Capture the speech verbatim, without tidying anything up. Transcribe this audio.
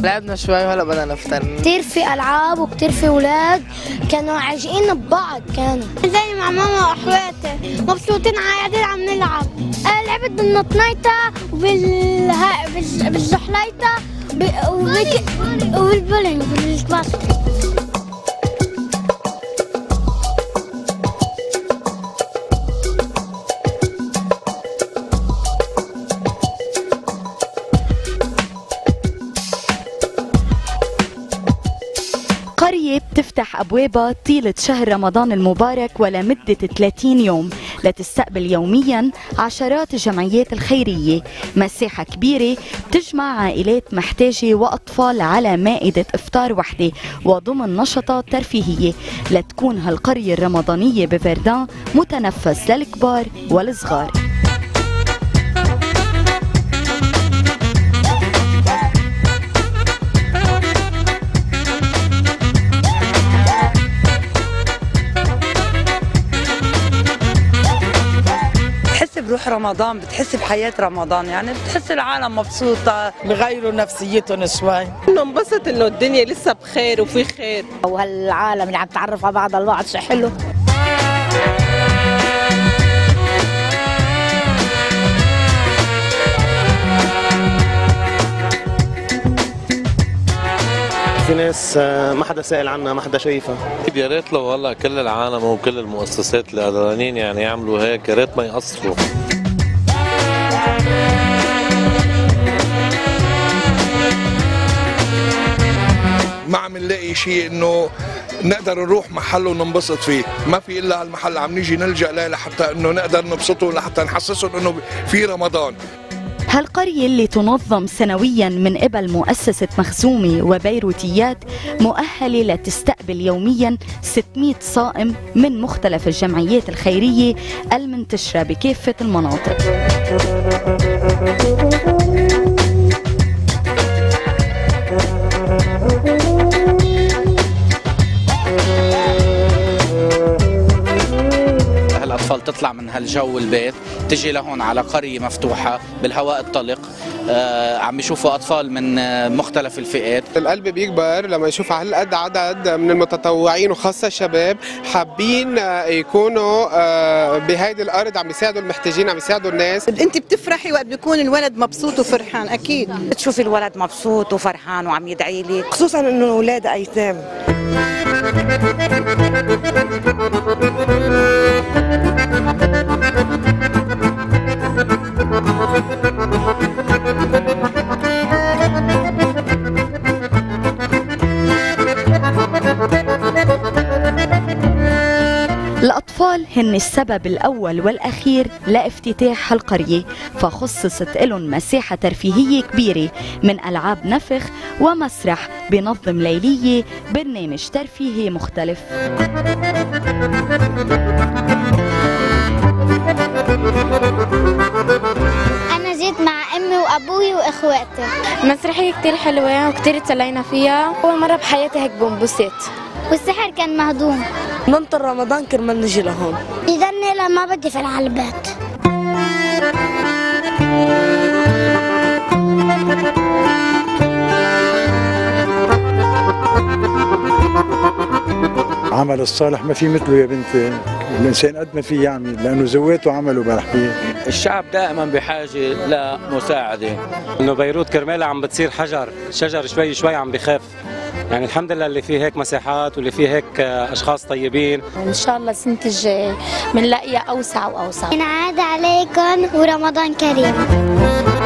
لعبنا شوي وهلا بدنا نفطر. كتير في العاب وكتير في اولاد كانوا عاجقين ببعض، كانوا زي مع ماما واخواتي مبسوطين قاعدين عم نلعب. آه لعبت بالنطنيطه وبال بالزحليطه وبالبولينج بالباسكت. قرية بتفتح أبوابها طيلة شهر رمضان المبارك ولمدة ثلاثين يوم لتستقبل يوميا عشرات الجمعيات الخيرية. مساحة كبيرة بتجمع عائلات محتاجة وأطفال على مائدة إفطار وحدة وضمن نشاطات ترفيهية لتكون هالقرية الرمضانية بفردان متنفس للكبار والصغار. بروح رمضان، بتحس بحياة رمضان، يعني بتحس العالم مبسوطة، بغيروا نفسيتهم شوي. انه انبسط انه الدنيا لسه بخير وفي خير، وهالعالم اللي عم تعرف على بعض البعض شيء حلو. في ناس ما حدا سائل عنها، ما حدا شايفها. يا ريت لو هلا كل العالم وكل المؤسسات اللي قدرانين يعني يعملوا هيك، يا ريت ما يقصروا. ما عم نلاقي شيء انه نقدر نروح محل وننبسط فيه، ما في الا هالمحل عم نيجي نلجأ له لحتى انه نقدر نبسطه، لحتى نحسسهم انه في رمضان. هالقرية اللي تنظم سنويا من قبل مؤسسة مخزومي وبيروتيات مؤهلة لتستقبل يوميا ستمئة صائم من مختلف الجمعيات الخيرية المنتشرة بكافة المناطق. الأطفال تطلع من هالجو البيت تجي لهون على قرية مفتوحة بالهواء الطلق، آه عم يشوفوا أطفال من آه مختلف الفئات. القلب بيكبر لما يشوف هالقد عدد من المتطوعين وخاصة الشباب حابين آه يكونوا آه بهيدي الأرض عم يساعدوا المحتاجين، عم يساعدوا الناس. أنت بتفرحي وقت بيكون الولد مبسوط وفرحان، أكيد بتشوفي الولد مبسوط وفرحان وعم يدعي لي، خصوصا إنه أولاد أيتام. الأطفال هن السبب الأول والأخير لافتتاح هالقرية، فخصصت لهم مساحة ترفيهية كبيرة من ألعاب نفخ ومسرح بنظم ليلية برنامج ترفيهي مختلف. أنا جيت مع أمي وأبوي وإخواتي. المسرحية كتير حلوة وكتير تسلينا فيها، أول مرة بحياتي هيك بنبسط، والسحر كان مهضوم. ننطر رمضان كرمال نجي لهون. يضلني لما بدي في العلبات. عمل الصالح ما في مثله يا بنتي، الانسان قد ما في يعمل لانه زواته عمله بحكي. الشعب دائما بحاجه لمساعده، انه بيروت كرمالها عم بتصير حجر، شجر شوي شوي عم بخف، يعني الحمد لله اللي فيه هيك مساحات واللي فيه هيك اشخاص طيبين. ان شاء الله السنه الجايه بنلاقيها اوسع واوسع. ينعاد عليكم ورمضان كريم.